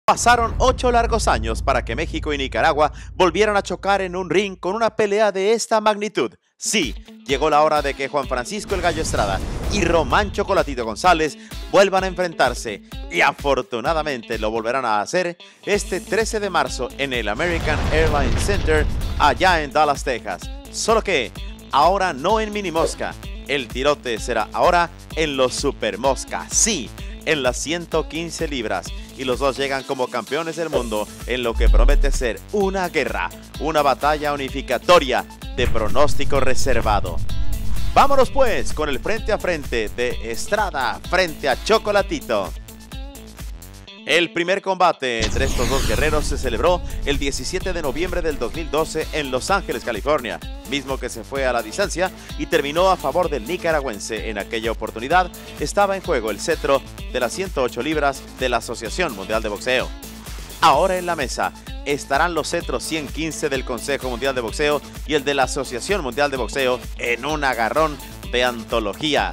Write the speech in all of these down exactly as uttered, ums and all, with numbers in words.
Pasaron ocho largos años para que México y Nicaragua volvieran a chocar en un ring con una pelea de esta magnitud. Sí, llegó la hora de que Juan Francisco el Gallo Estrada y Román Chocolatito González vuelvan a enfrentarse, y afortunadamente lo volverán a hacer este trece de marzo en el American Airlines Center allá en Dallas, Texas. Solo que ahora no en mini mosca, el tirote será ahora en los super mosca, sí, en las ciento quince libras. Y los dos llegan como campeones del mundo en lo que promete ser una guerra, una batalla unificatoria de pronóstico reservado. Vámonos pues con el frente a frente de Estrada frente a Chocolatito. El primer combate entre estos dos guerreros se celebró el diecisiete de noviembre del dos mil doce en Los Ángeles, California, mismo que se fue a la distancia y terminó a favor del nicaragüense. En aquella oportunidad estaba en juego el cetro de las ciento ocho libras de la Asociación Mundial de Boxeo. Ahora en la mesa estarán los cetros ciento quince del Consejo Mundial de Boxeo y el de la Asociación Mundial de Boxeo en un agarrón de antología.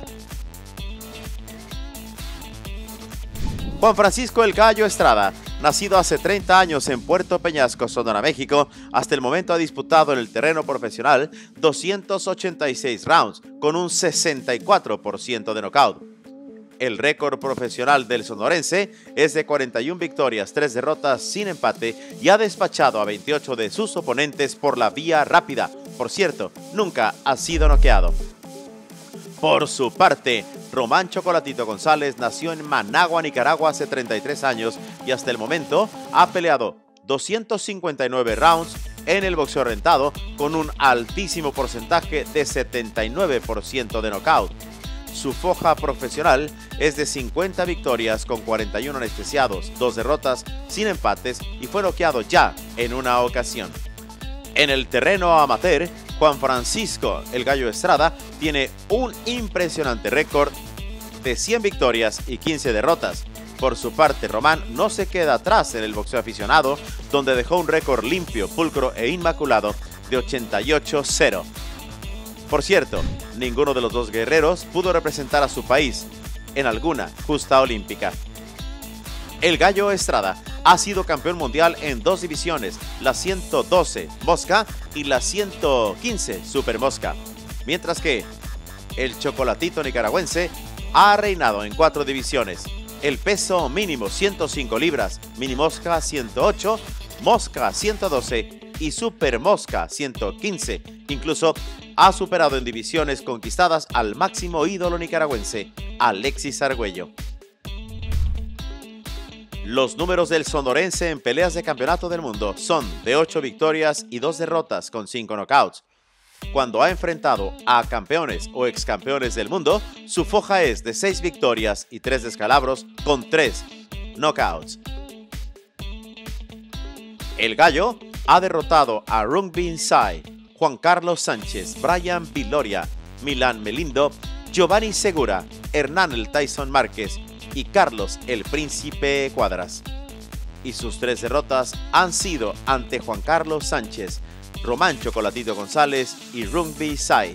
Juan Francisco el Gallo Estrada, nacido hace treinta años en Puerto Peñasco, Sonora, México, hasta el momento ha disputado en el terreno profesional doscientos ochenta y seis rounds con un sesenta y cuatro por ciento de knockout. El récord profesional del sonorense es de cuarenta y una victorias, tres derrotas sin empate y ha despachado a veintiocho de sus oponentes por la vía rápida. Por cierto, nunca ha sido noqueado. Por su parte, Román Chocolatito González nació en Managua, Nicaragua hace treinta y tres años y hasta el momento ha peleado doscientos cincuenta y nueve rounds en el boxeo rentado con un altísimo porcentaje de setenta y nueve por ciento de knockout. Su foja profesional es de cincuenta victorias con cuarenta y uno anestesiados, dos derrotas sin empates y fue noqueado ya en una ocasión. En el terreno amateur, Juan Francisco el Gallo Estrada tiene un impresionante récord de cien victorias y quince derrotas. Por su parte, Román no se queda atrás en el boxeo aficionado, donde dejó un récord limpio, pulcro e inmaculado de ochenta y ocho cero. Por cierto, ninguno de los dos guerreros pudo representar a su país en alguna justa olímpica. El Gallo Estrada ha sido campeón mundial en dos divisiones, la ciento doce mosca y la ciento quince super mosca, mientras que el Chocolatito nicaragüense ha reinado en cuatro divisiones: el peso mínimo ciento cinco libras, mini mosca ciento ocho, mosca ciento doce y super mosca ciento quince. Incluso ha superado en divisiones conquistadas al máximo ídolo nicaragüense, Alexis Argüello. Los números del sonorense en peleas de campeonato del mundo son de ocho victorias y dos derrotas con cinco knockouts. Cuando ha enfrentado a campeones o excampeones del mundo, su foja es de seis victorias y tres descalabros con tres knockouts. El Gallo ha derrotado a Rung Bin Sai, Juan Carlos Sánchez, Brian Viloria, Milán Melindo, Giovanni Segura, Hernán el Tyson Márquez y Carlos el Príncipe Cuadras. Y sus tres derrotas han sido ante Juan Carlos Sánchez, Román Chocolatito González y Rung Bin Sai.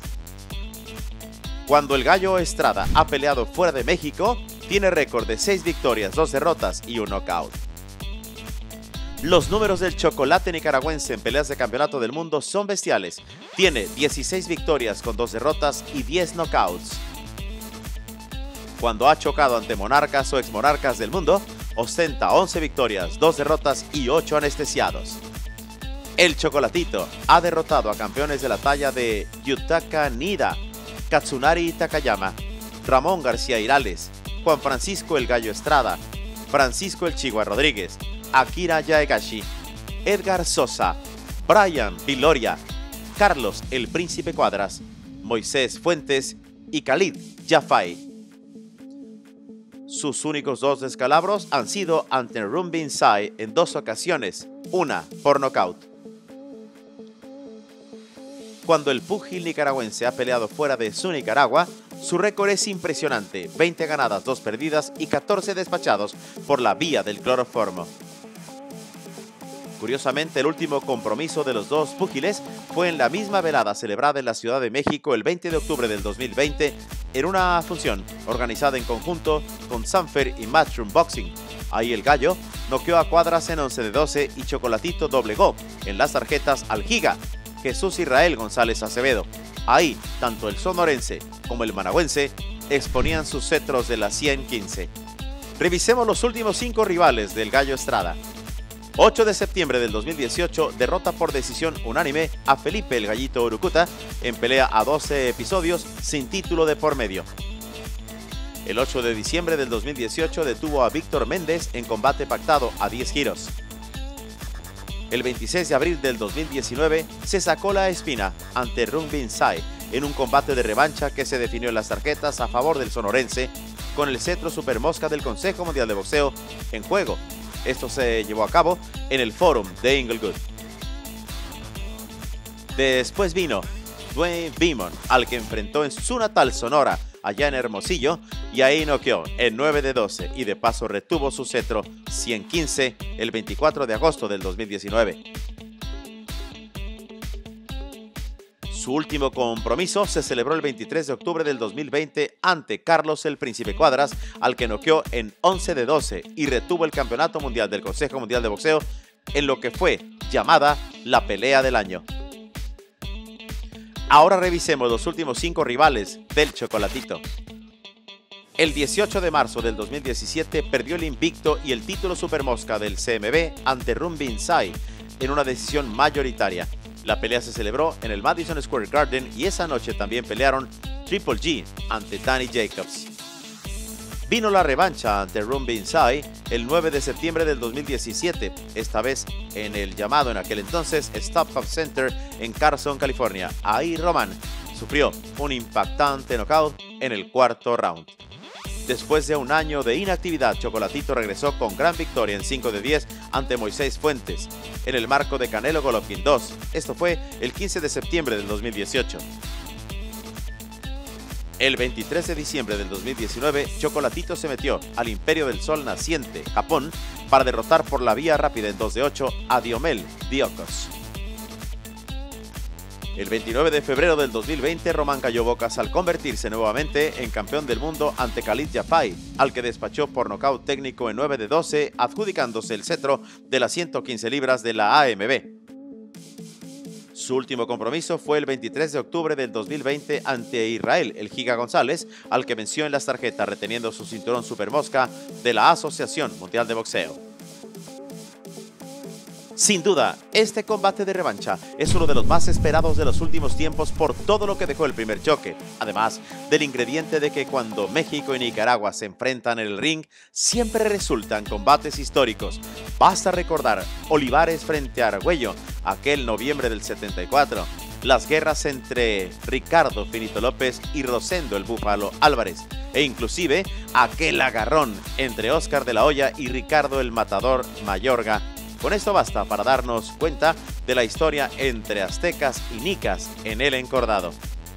Cuando el Gallo Estrada ha peleado fuera de México, tiene récord de seis victorias, dos derrotas y un knockout. Los números del chocolate nicaragüense en peleas de campeonato del mundo son bestiales. Tiene dieciséis victorias con dos derrotas y diez knockouts. Cuando ha chocado ante monarcas o exmonarcas del mundo, ostenta once victorias, dos derrotas y ocho anestesiados. El Chocolatito ha derrotado a campeones de la talla de Yutaka Nida, Katsunari Takayama, Ramón García Irales, Juan Francisco el Gallo Estrada, Francisco el Chigua Rodríguez, Akira Yaegashi, Edgar Sosa, Brian Viloria, Carlos el Príncipe Cuadras, Moisés Fuentes y Khalid Jafai. Sus únicos dos descalabros han sido ante Rung Bin Sai en dos ocasiones, una por nocaut. Cuando el púgil nicaragüense ha peleado fuera de su Nicaragua, su récord es impresionante: veinte ganadas, dos perdidas y catorce despachados por la vía del cloroformo. Curiosamente, el último compromiso de los dos púgiles fue en la misma velada celebrada en la Ciudad de México el veinte de octubre del dos mil veinte en una función organizada en conjunto con Sanfer y Matchroom Boxing. Ahí el Gallo noqueó a Cuadras en once de doce y Chocolatito doblegó en las tarjetas al Giga Jesús Israel González Acevedo. Ahí, tanto el sonorense como el managüense exponían sus cetros de la cien quince. Revisemos los últimos cinco rivales del Gallo Estrada. ocho de septiembre del dos mil dieciocho, derrota por decisión unánime a Felipe el Gallito Urucuta en pelea a doce episodios sin título de por medio. El ocho de diciembre del dos mil dieciocho detuvo a Víctor Méndez en combate pactado a diez giros. El veintiséis de abril del dos mil diecinueve se sacó la espina ante Rung Bin Sai en un combate de revancha que se definió en las tarjetas a favor del sonorense con el cetro Supermosca del Consejo Mundial de Boxeo en juego. Esto se llevó a cabo en el Forum de Inglewood. Después vino Dwayne Beamon, al que enfrentó en su natal Sonora, allá en Hermosillo, y ahí noqueó en nueve de doce y de paso retuvo su cetro cien quince el veinticuatro de agosto del dos mil diecinueve. Su último compromiso se celebró el veintitrés de octubre del dos mil veinte ante Carlos el Príncipe Cuadras, al que noqueó en once de doce y retuvo el Campeonato Mundial del Consejo Mundial de Boxeo en lo que fue llamada la pelea del año. Ahora revisemos los últimos cinco rivales del Chocolatito. El dieciocho de marzo del dos mil diecisiete perdió el invicto y el título Supermosca del C M B ante Rung Bin Sai en una decisión mayoritaria. La pelea se celebró en el Madison Square Garden y esa noche también pelearon Triple G ante Danny Jacobs. Vino la revancha ante Rung Bin Sai el nueve de septiembre del dos mil diecisiete, esta vez en el llamado en aquel entonces Stop Up Center en Carson, California. Ahí Roman sufrió un impactante knockout en el cuarto round. Después de un año de inactividad, Chocolatito regresó con gran victoria en cinco de diez ante Moisés Fuentes en el marco de Canelo Golovkin dos. Esto fue el quince de septiembre del dos mil dieciocho. El veintitrés de diciembre del dos mil diecinueve, Chocolatito se metió al Imperio del Sol Naciente, Japón, para derrotar por la vía rápida en dos de ocho a Diomel Diocos. El veintinueve de febrero del dos mil veinte, Román cayó bocas al convertirse nuevamente en campeón del mundo ante Khalid Jafai, al que despachó por nocaut técnico en nueve de doce, adjudicándose el cetro de las ciento quince libras de la A M B. Su último compromiso fue el veintitrés de octubre del dos mil veinte ante Israel el Giga González, al que venció en las tarjetas reteniendo su cinturón Supermosca de la Asociación Mundial de Boxeo. Sin duda, este combate de revancha es uno de los más esperados de los últimos tiempos por todo lo que dejó el primer choque, además del ingrediente de que cuando México y Nicaragua se enfrentan en el ring, siempre resultan combates históricos. Basta recordar Olivares frente a Argüello, aquel noviembre del setenta y cuatro, las guerras entre Ricardo Finito López y Rosendo el Búfalo Álvarez, e inclusive aquel agarrón entre Oscar de la Hoya y Ricardo el Matador Mayorga. Con esto basta para darnos cuenta de la historia entre aztecas y nicas en el encordado.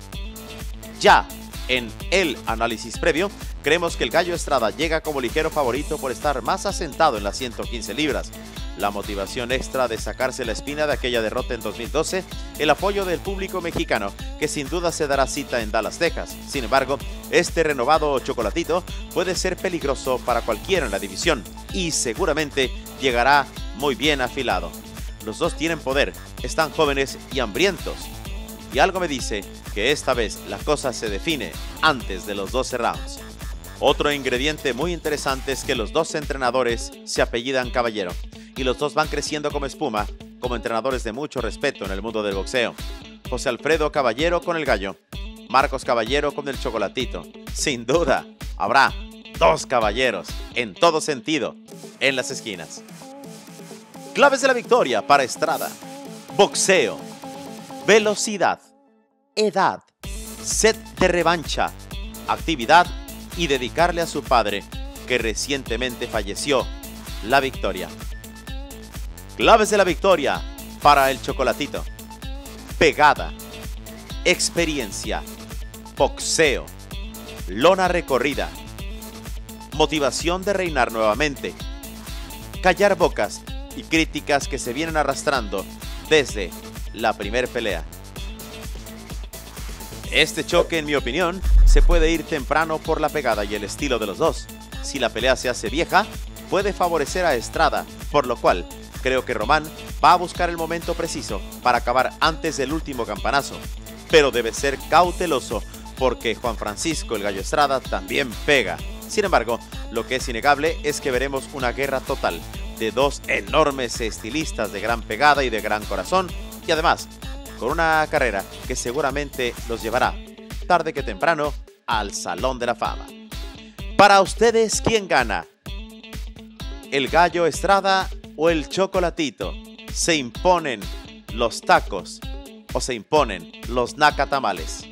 Ya en el análisis previo, creemos que el Gallo Estrada llega como ligero favorito por estar más asentado en las ciento quince libras. La motivación extra de sacarse la espina de aquella derrota en dos mil doce, el apoyo del público mexicano, que sin duda se dará cita en Dallas, Texas. Sin embargo, este renovado Chocolatito puede ser peligroso para cualquiera en la división y seguramente llegará muy bien afilado. Los dos tienen poder, están jóvenes y hambrientos. Y algo me dice que esta vez la cosa se define antes de los doce rounds. Otro ingrediente muy interesante es que los dos entrenadores se apellidan Caballero y los dos van creciendo como espuma, como entrenadores de mucho respeto en el mundo del boxeo. José Alfredo Caballero con el Gallo, Marcos Caballero con el Chocolatito. Sin duda, habrá dos caballeros en todo sentido en las esquinas. Claves de la victoria para Estrada: boxeo, velocidad, edad, set de revancha, actividad y dedicarle a su padre, que recientemente falleció, la victoria. Claves de la victoria para el Chocolatito: pegada, experiencia, boxeo, lona recorrida, motivación de reinar nuevamente, callar bocas y críticas que se vienen arrastrando desde la primer pelea. Este choque, en mi opinión, se puede ir temprano por la pegada y el estilo de los dos. Si la pelea se hace vieja, puede favorecer a Estrada, por lo cual creo que Román va a buscar el momento preciso para acabar antes del último campanazo. Pero debe ser cauteloso porque Juan Francisco el Gallo Estrada también pega. Sin embargo, lo que es innegable es que veremos una guerra total de dos enormes estilistas de gran pegada y de gran corazón, y además con una carrera que seguramente los llevará, tarde que temprano, al Salón de la Fama. Para ustedes, ¿quién gana? ¿El Gallo Estrada o el Chocolatito? ¿Se imponen los tacos o se imponen los nacatamales?